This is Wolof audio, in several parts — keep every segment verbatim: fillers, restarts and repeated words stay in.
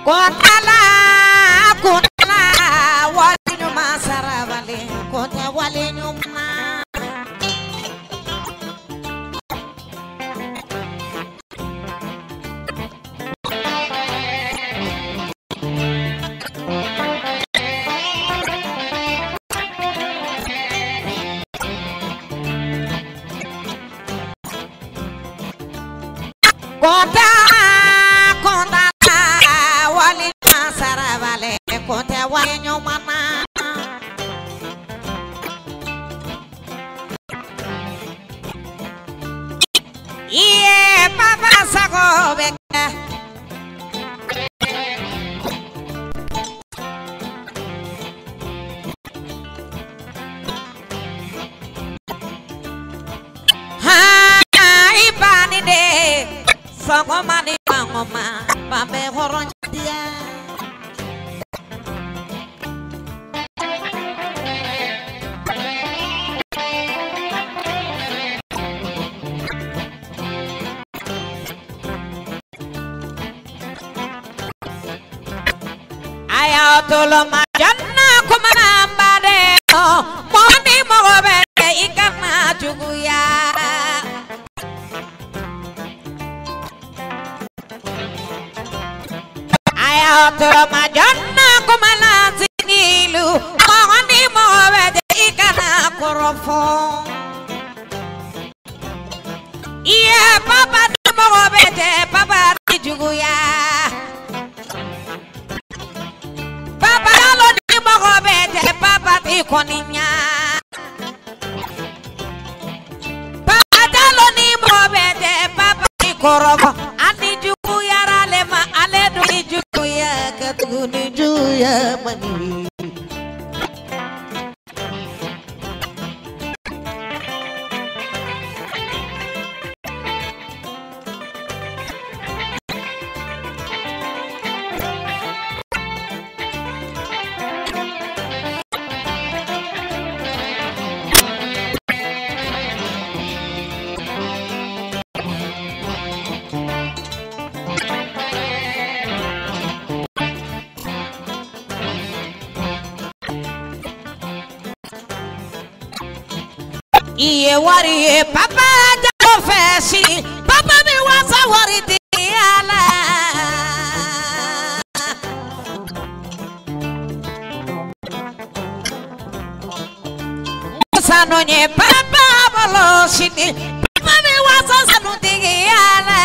Kontala kontala wali nyuma saravale konta wali nyuma Konta konta wali saravale konta wali nyuma Iye papa sago beka Ha ibani de sago mani mama babe horon dia Tolo majanna kumana mbade moni mogobe ikana juguya Aya tolo majanna kumana zinilu moni mogobe ikana korofo Iye papa mogobe papa juguya Papa lo ni mogobe te papa ti koninya Papa lo ni mogobe te papa ti korogo ani juku yara lema ale do ni juku ya katu ni juya mani Iye wari papa jalo fesi papa mi wasa wari tiala Sano nye papa bolo shini papa mi wasa sanu tiala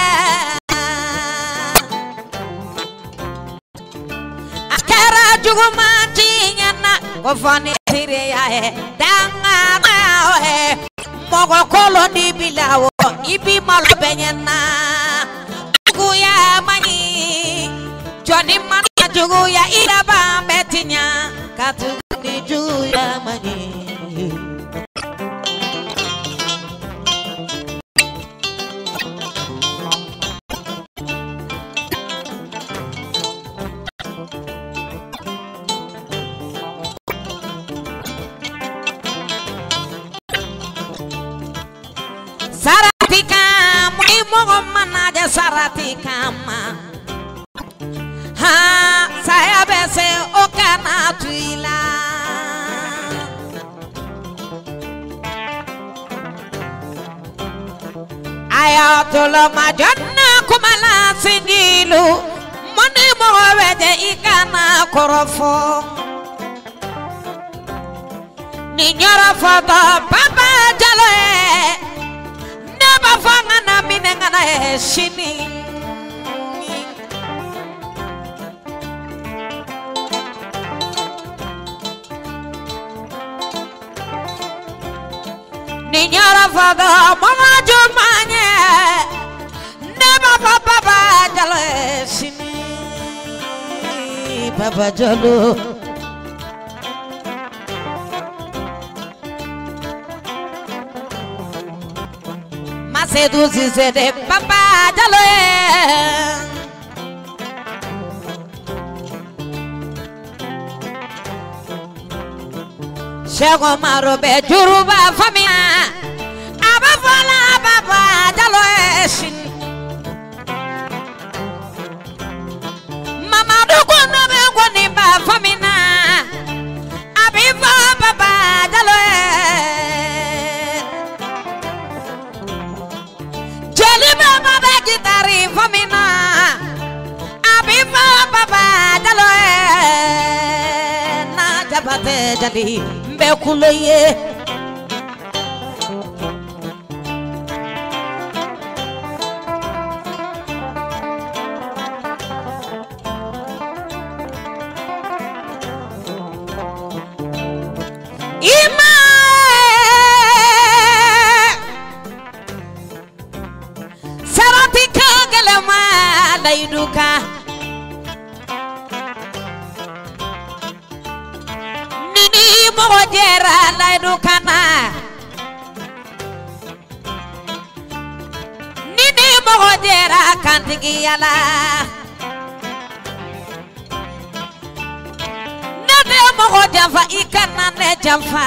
Akara jugu manchinyana kofani tire ya he dangana he Mogo kolo ni bilawo ibi malo benyana Juguya mani Johnny mani juguya iraba betinya Katu ni juguya mani Saratika mui mogo manaja saratika ma Ha saya bese okana tuila Aya tolo majanna kumala singilu Moni mogo wede ikana korofo Ninyara fata papa jalo Bafanga na minenga na heshini Ninyara faga mama jumanye Neba papa jalo heshini Papa jalo Seduzi de papa jalo Shego maro be juruba famia Aba fala papa jalo eshin Mama do bate jadi mbe kuloye ima sarati kagalama laiduka nini mojera laidukana nini mojera kantigi yala mogo jamfa ikana ne jamfa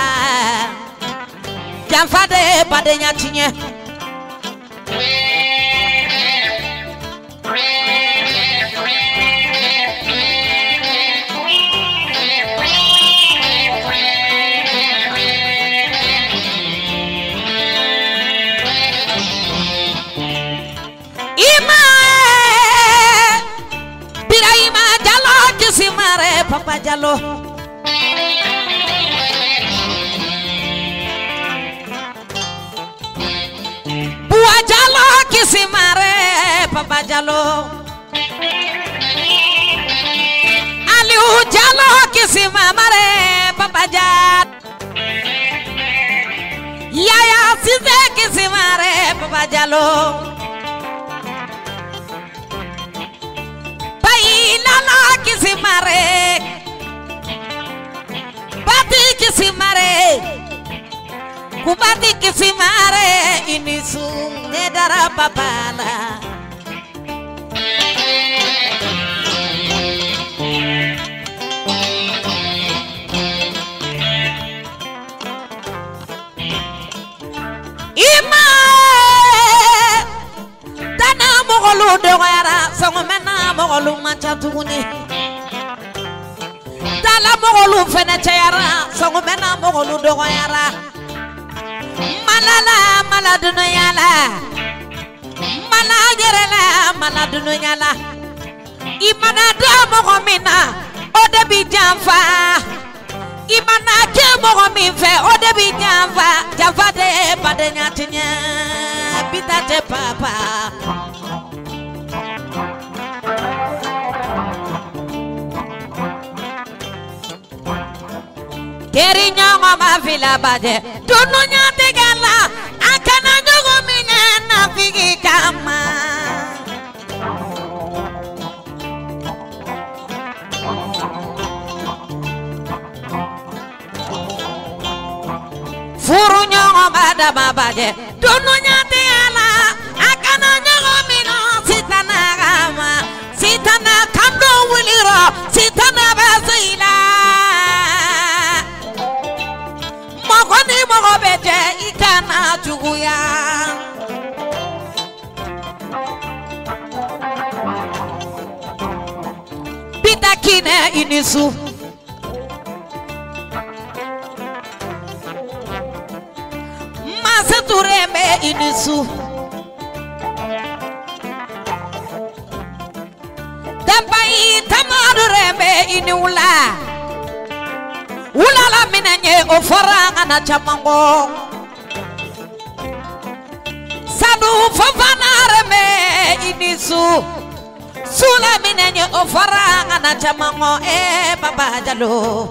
jamfa de badenya tinye ima biraima jalo kisimare papa jalo Jalo kisimare papa jalo Aliu jalo kisimare papa jalo Yaya size kisimare papa jalo Pai lala kisimare Bati kisimare Kubati kisimare inisu nedara babala ima dana mogolu doyara songomena mogolu manchatuguni dala mogolu fenechayara songomena mogolu doyara malala maladunu yala malagerela maladunu yala imana da mogomina odebi jamfa imana ke mogomin fe odebi jamfa jamfa de badenya tinya bitate papa Kerinya mama vila bade dununya tegala akana jogo mina na figi kama Furunya mama da bade dununya tegala akana jogo mina sitana kama sitana kando wiliro sitana basila Mogoni mogo beje ikana juguya Bitakine inisu Masetureme inisu Dampai tamadureme iniula Ulala minanye ofaranga na chamango Sadu fafana reme inisu Sula minanye ofaranga na chamango eh baba jalo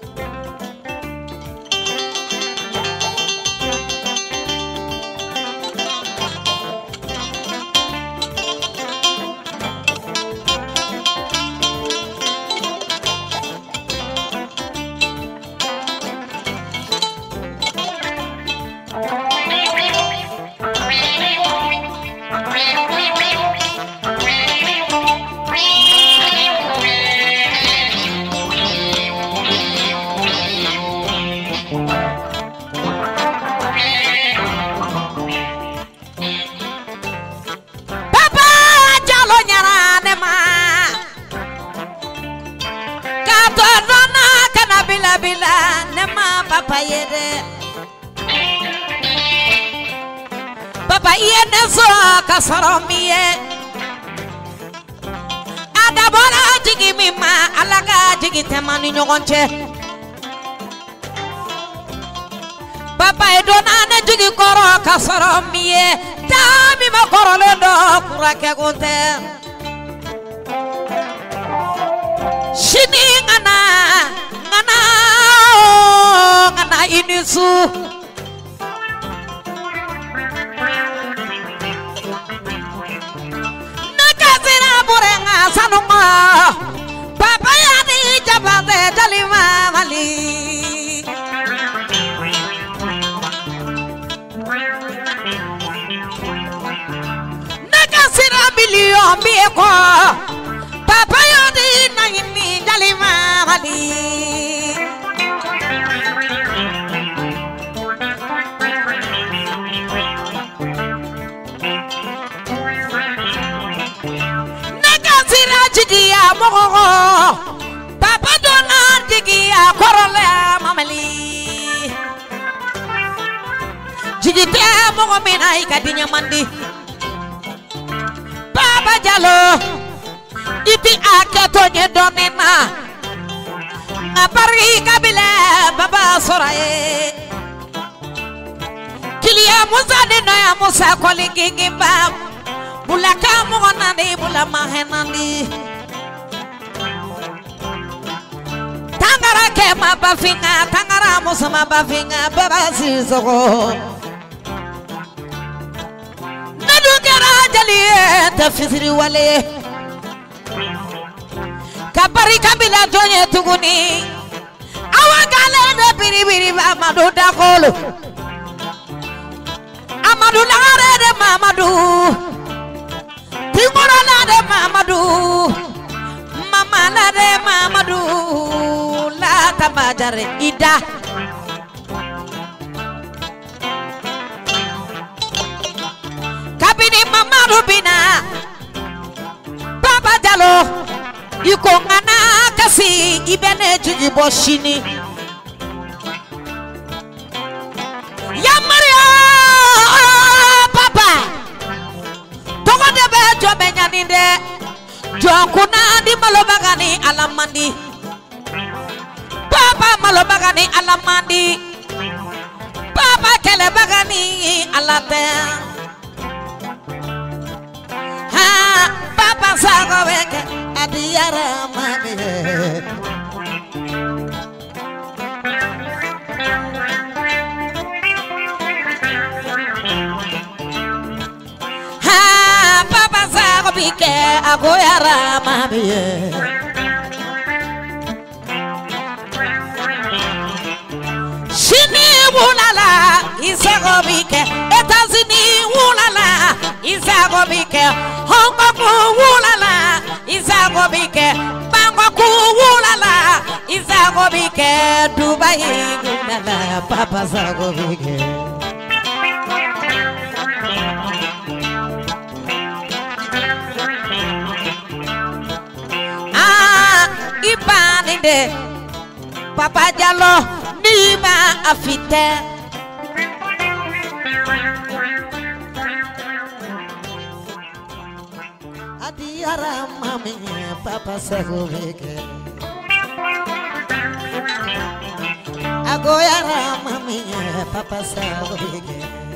Papa yene so kasaromie Adabora jigi mima alaga jigi temani nyogonche papa e donane jugi koro kasoro miye tami ma koro le do kurake gonte shini ngana ngana ngana inisu nakazira burenga sanuma papa ya di jabate dalima mali nakazira million bieko papa ya di nangini dalima mali jigiya mogo papa dona jigiya korole mamali jigite mogo mina ikadinya mandi Papa Jallo iti akato nye donena ngapari kabila baba soraye kilia musa deno ya musa koliki gimba bulaka monani bula mahenani tangara ke mabafinga tangara musa mabafinga baba sisogo nadu kera jali tafsiri wale kabari kabila jonye tuguni awagale de biri biri amadu dakolo amadu lagare de mamadu Timora la de Mamadou, Mama la de Mamadou, la tabajare ida. Kabini Mamadou bina, Papa Jallo, yuko ngana kasi ibene juji boshini. Ya Maria, Papa. Jo benyaninde jonkuna di malobagani alamandi papa malobagani alamandi papa kelebagani alate ha papa sago weke adiyara mami Bike agoyara mamiye Shini wulala isago bike Etazini wulala isago bike Hong Kong wulala isago bike Bangkok wulala isago bike Dubai wulala papa sago bike Ibaninde Papa Jallo nima afite Adiyara mami papa sagobeke Agoyara mami papa sagobeke